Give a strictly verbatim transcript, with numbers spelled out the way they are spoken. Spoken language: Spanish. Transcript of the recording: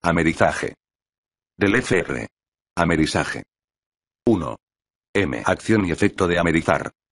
Amerizaje. Del F R. Amerizaje. uno. M. Acción y efecto de amerizar.